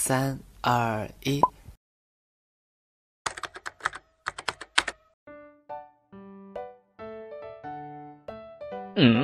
3、2、1。 嗯。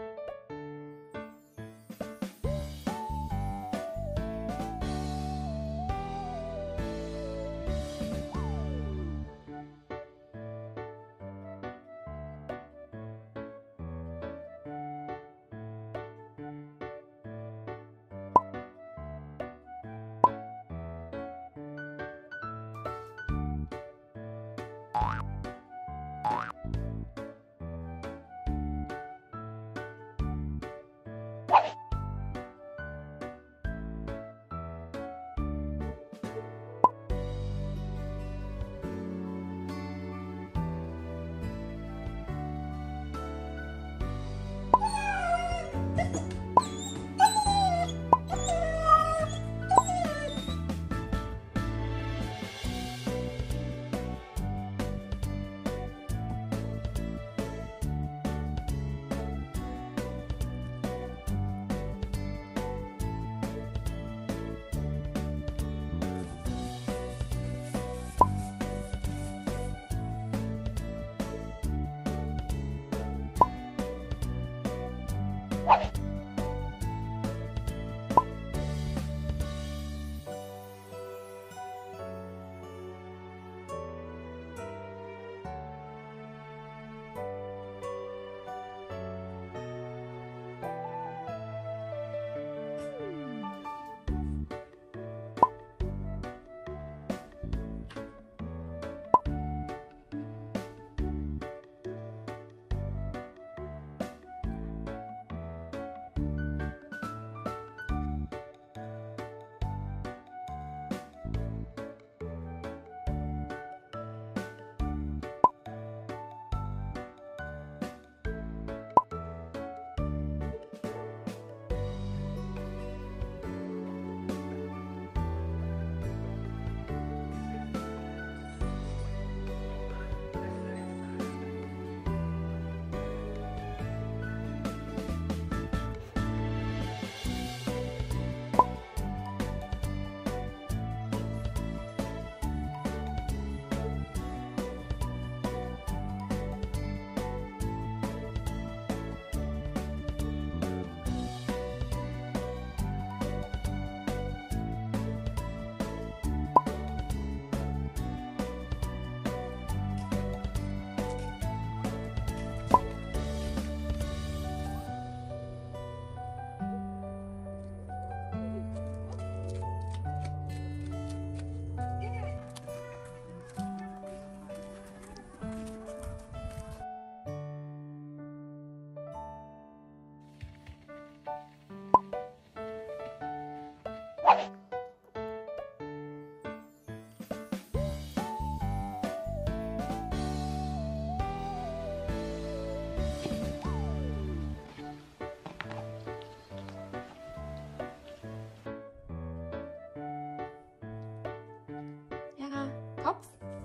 Ja, Kopf.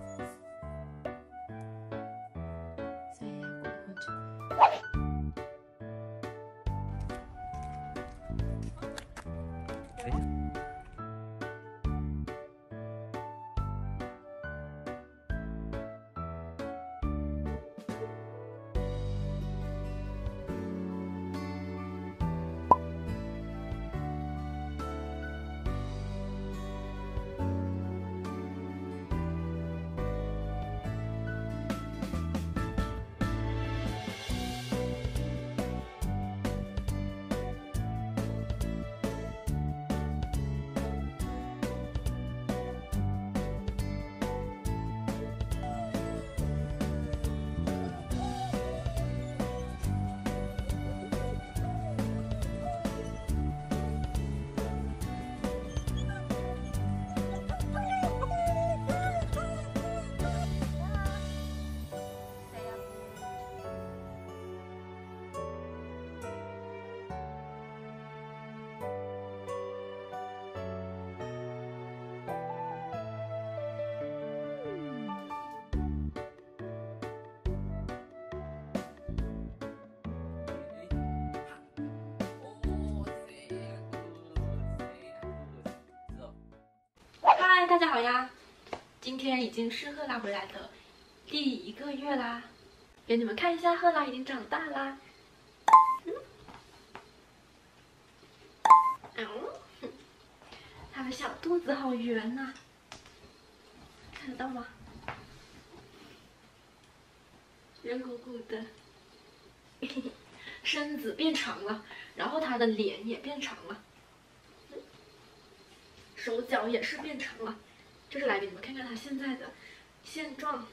Sehr gut. 嗨，大家好呀！今天已经是赫拉回来的第1个月啦，给你们看一下，赫拉已经长大啦。她的小肚子好圆呐，看得到吗？圆鼓鼓的，身子变长了，然后她的脸也变长了。手脚也是变长了，就是来给你们看看它现在的现状。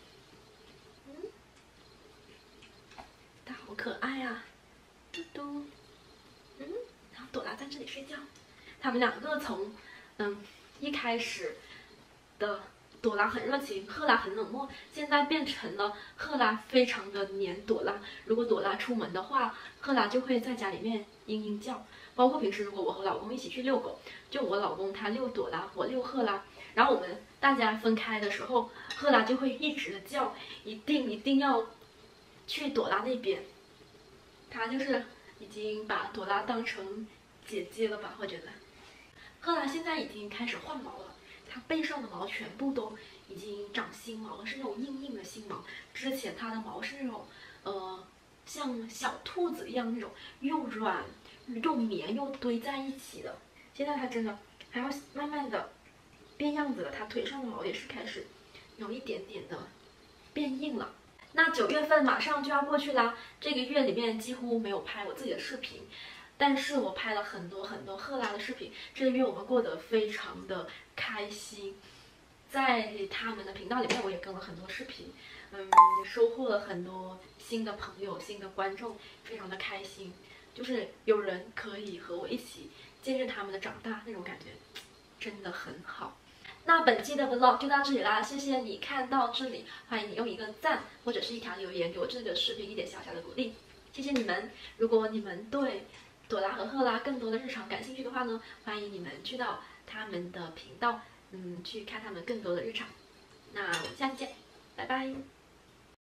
它好可爱啊，嘟嘟。然后朵拉在这里睡觉。他们两个从一开始的朵拉很热情，赫拉很冷漠，现在变成了赫拉非常的黏朵拉。如果朵拉出门的话，赫拉就会在家里面嘤嘤叫。包括平时如果我和老公一起去遛狗，就我老公他遛朵拉，我遛赫拉，然后我们大家分开的时候，赫拉就会一直的叫，一定要去朵拉那边。他就是已经把朵拉当成姐姐了吧，我觉得。赫拉现在已经开始换毛了，它背上的毛全部都已经长新毛了，是那种硬硬的新毛。之前它的毛是那种像小兔子一样那种又软又绵又堆在一起的，现在它真的还要慢慢的变样子了，它腿上的毛也是开始有一点点的变硬了。那9月份马上就要过去啦，这个月里面几乎没有拍我自己的视频，但是我拍了很多赫拉的视频。这个月我们过得非常的开心，在他们的频道里面我也更了很多视频，也收获了很多新的朋友、新的观众，非常的开心。就是有人可以和我一起见证他们的长大，那种感觉真的很好。那本期的 vlog 就到这里啦，谢谢你看到这里，欢迎你用一个赞或者是一条留言给我这个视频一点小小的鼓励，谢谢你们。如果你们对朵拉和赫拉更多的日常感兴趣的话呢，欢迎你们去到他们的频道，去看他们更多的日常。那我们下期见，拜拜。